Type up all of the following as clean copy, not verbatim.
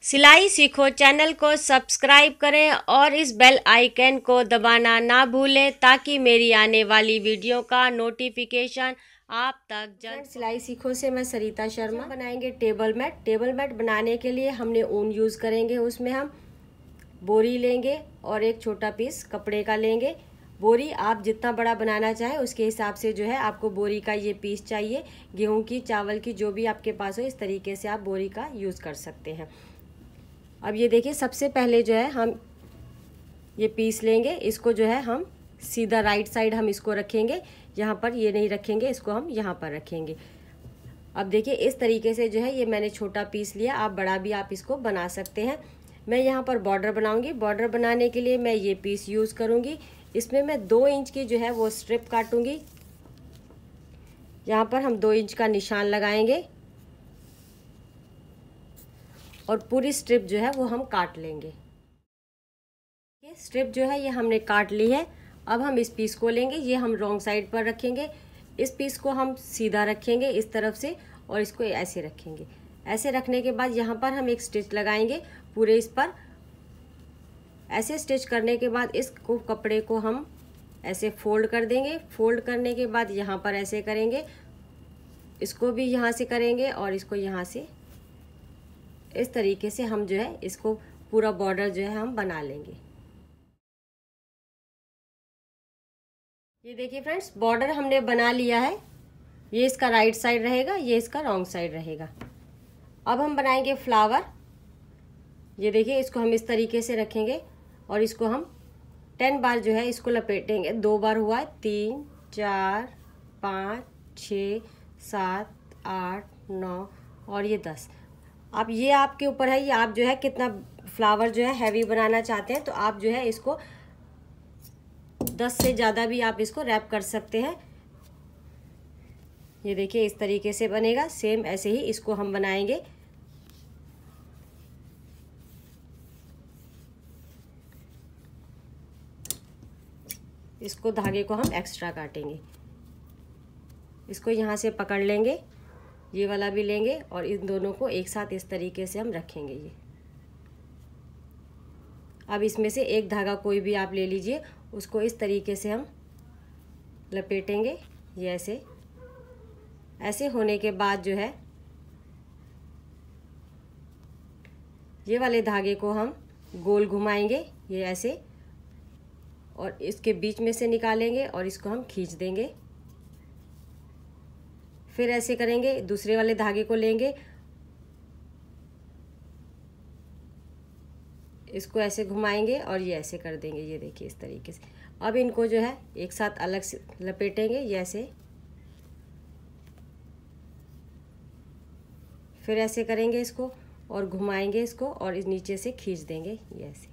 सिलाई सीखो चैनल को सब्सक्राइब करें और इस बेल आइकन को दबाना ना भूलें ताकि मेरी आने वाली वीडियो का नोटिफिकेशन आप तक जल्द। सिलाई सीखो से मैं सरिता शर्मा। बनाएंगे टेबल मैट। टेबल मैट बनाने के लिए हमने ऊन यूज़ करेंगे। उसमें हम बोरी लेंगे और एक छोटा पीस कपड़े का लेंगे। बोरी आप जितना बड़ा बनाना चाहें उसके हिसाब से जो है आपको बोरी का ये पीस चाहिए। गेहूं की, चावल की, जो भी आपके पास हो इस तरीके से आप बोरी का यूज़ कर सकते हैं। अब ये देखिए, सबसे पहले जो है हम ये पीस लेंगे। इसको जो है हम सीधा राइट साइड हम इसको रखेंगे, यहाँ पर ये नहीं रखेंगे, इसको हम यहाँ पर रखेंगे। अब देखिए इस तरीके से जो है ये मैंने छोटा पीस लिया। आप बड़ा भी आप इसको बना सकते हैं। मैं यहाँ पर बॉर्डर बनाऊंगी। बॉर्डर बनाने के लिए मैं ये पीस यूज़ करूँगी। इसमें मैं 2 इंच की जो है वो स्ट्रिप काटूंगी। यहाँ पर हम 2 इंच का निशान लगाएंगे और पूरी स्ट्रिप जो है वो हम काट लेंगे। ये स्ट्रिप जो है ये हमने काट ली है। अब हम इस पीस को लेंगे, ये हम रॉन्ग साइड पर रखेंगे। इस पीस को हम सीधा रखेंगे इस तरफ से और इसको ऐसे रखेंगे। ऐसे रखने के बाद यहाँ पर हम एक स्टिच लगाएंगे पूरे इस पर। ऐसे स्टिच करने के बाद इस कपड़े को हम ऐसे फोल्ड कर देंगे। फोल्ड करने के बाद यहाँ पर ऐसे करेंगे, इसको भी यहाँ से करेंगे और इसको यहाँ से। इस तरीके से हम जो है इसको पूरा बॉर्डर जो है हम बना लेंगे। ये देखिए फ्रेंड्स, बॉर्डर हमने बना लिया है। ये इसका राइट साइड रहेगा, ये इसका रॉन्ग साइड रहेगा। अब हम बनाएंगे फ्लावर। ये देखिए, इसको हम इस तरीके से रखेंगे और इसको हम 10 बार जो है इसको लपेटेंगे। 2 बार हुआ है, 3 4 5 6 7 8 9 और ये 10। अब ये आपके ऊपर है, ये आप जो है कितना फ्लावर जो है हैवी बनाना चाहते हैं तो आप जो है इसको 10 से ज़्यादा भी आप इसको रैप कर सकते हैं। ये देखिए इस तरीके से बनेगा। सेम ऐसे ही इसको हम बनाएंगे। इसको धागे को हम एक्स्ट्रा काटेंगे। इसको यहाँ से पकड़ लेंगे, ये वाला भी लेंगे और इन दोनों को एक साथ इस तरीके से हम रखेंगे। ये अब इसमें से एक धागा कोई भी आप ले लीजिए, उसको इस तरीके से हम लपेटेंगे। ये ऐसे होने के बाद जो है ये वाले धागे को हम गोल घुमाएंगे, ये ऐसे, और इसके बीच में से निकालेंगे और इसको हम खींच देंगे। फिर ऐसे करेंगे, दूसरे वाले धागे को लेंगे, इसको ऐसे घुमाएंगे और ये ऐसे कर देंगे। ये देखिए इस तरीके से। अब इनको जो है एक साथ अलग से लपेटेंगे, ये ऐसे, फिर ऐसे करेंगे इसको और घुमाएंगे इसको और इस नीचे से खींच देंगे, ये ऐसे।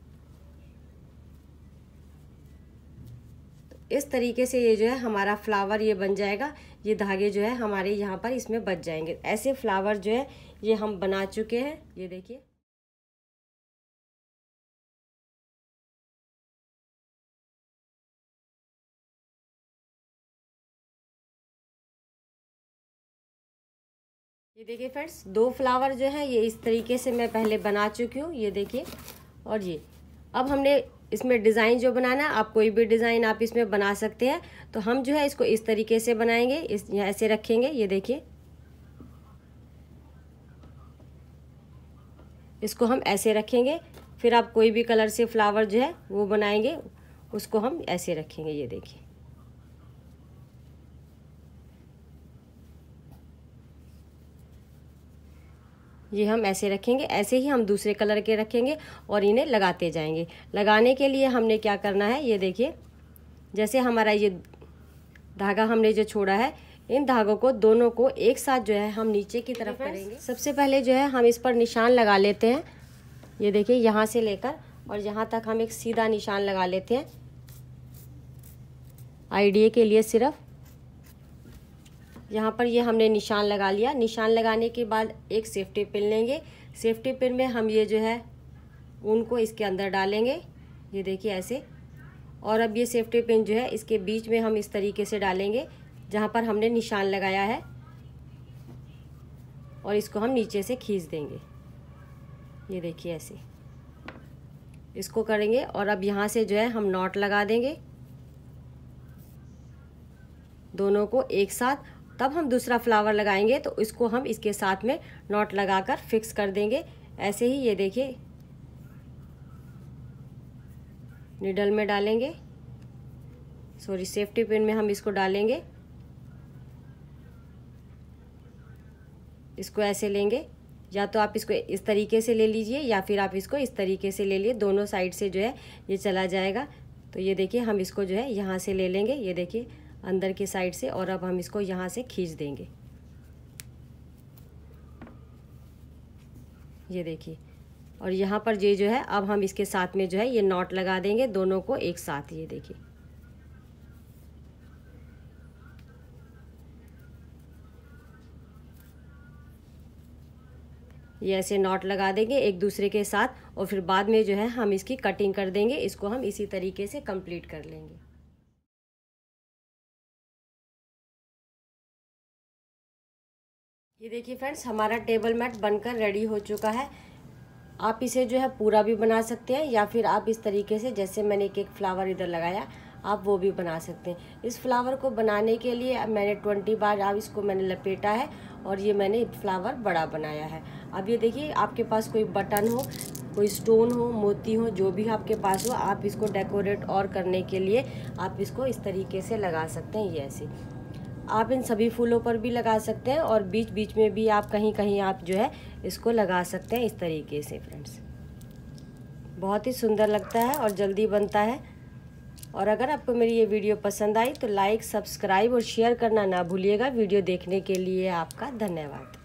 तो इस तरीके से ये जो है हमारा फ्लावर ये बन जाएगा। ये धागे जो है हमारे यहाँ पर इसमें बच जाएंगे। ऐसे फ्लावर जो है ये हम बना चुके हैं। ये देखिए, ये देखिए फ्रेंड्स, 2 फ्लावर जो है ये इस तरीके से मैं पहले बना चुकी हूँ। ये देखिए, और ये अब हमने इसमें डिज़ाइन जो बनाना है, आप कोई भी डिज़ाइन आप इसमें बना सकते हैं। तो हम जो है इसको इस तरीके से बनाएंगे, इस यहाँ ऐसे रखेंगे। ये देखिए, इसको हम ऐसे रखेंगे। फिर आप कोई भी कलर से फ्लावर जो है वो बनाएंगे, उसको हम ऐसे रखेंगे। ये देखिए, ये हम ऐसे रखेंगे। ऐसे ही हम दूसरे कलर के रखेंगे और इन्हें लगाते जाएंगे। लगाने के लिए हमने क्या करना है, ये देखिए, जैसे हमारा ये धागा हमने जो छोड़ा है, इन धागों को दोनों को एक साथ जो है हम नीचे की तरफ करेंगे। सबसे पहले जो है हम इस पर निशान लगा लेते हैं। ये देखिए, यहाँ से लेकर और यहाँ तक हम एक सीधा निशान लगा लेते हैं, आइडिया के लिए सिर्फ। यहाँ पर ये हमने निशान लगा लिया। निशान लगाने के बाद एक सेफ्टी पिन लेंगे। सेफ्टी पिन में हम ये जो है ऊन को इसके अंदर डालेंगे। ये देखिए ऐसे। और अब ये सेफ्टी पिन जो है इसके बीच में हम इस तरीके से डालेंगे जहाँ पर हमने निशान लगाया है और इसको हम नीचे से खींच देंगे। ये देखिए ऐसे इसको करेंगे। और अब यहाँ से जो है हम नॉट लगा देंगे दोनों को एक साथ। तब हम दूसरा फ्लावर लगाएंगे तो इसको हम इसके साथ में नॉट लगाकर फिक्स कर देंगे। ऐसे ही ये देखिए निडल में डालेंगे, सॉरी सेफ्टी पिन में हम इसको डालेंगे। इसको ऐसे लेंगे, या तो आप इसको इस तरीके से ले लीजिए या फिर आप इसको इस तरीके से ले लिए, दोनों साइड से जो है ये चला जाएगा। तो ये देखिए हम इसको जो है यहाँ से ले लेंगे, ये देखिए अंदर की साइड से, और अब हम इसको यहाँ से खींच देंगे। ये देखिए, और यहाँ पर ये जो है अब हम इसके साथ में जो है ये नॉट लगा देंगे दोनों को एक साथ। ये देखिए ये ऐसे नॉट लगा देंगे एक दूसरे के साथ, और फिर बाद में जो है हम इसकी कटिंग कर देंगे। इसको हम इसी तरीके से कंप्लीट कर लेंगे। ये देखिए फ्रेंड्स हमारा टेबल मैट बनकर रेडी हो चुका है। आप इसे जो है पूरा भी बना सकते हैं, या फिर आप इस तरीके से जैसे मैंने एक फ्लावर इधर लगाया आप वो भी बना सकते हैं। इस फ्लावर को बनाने के लिए मैंने 20 बार अब इसको मैंने लपेटा है, और ये मैंने फ्लावर बड़ा बनाया है। अब ये देखिए आपके पास कोई बटन हो, कोई स्टोन हो, मोती हो, जो भी आपके पास हो, आप इसको डेकोरेट और करने के लिए आप इसको इस तरीके से लगा सकते हैं। ये ऐसे आप इन सभी फूलों पर भी लगा सकते हैं, और बीच बीच में भी आप कहीं कहीं आप जो है इसको लगा सकते हैं इस तरीके से। फ्रेंड्स बहुत ही सुंदर लगता है और जल्दी बनता है। और अगर आपको मेरी ये वीडियो पसंद आई तो लाइक, सब्सक्राइब और शेयर करना ना भूलिएगा। वीडियो देखने के लिए आपका धन्यवाद।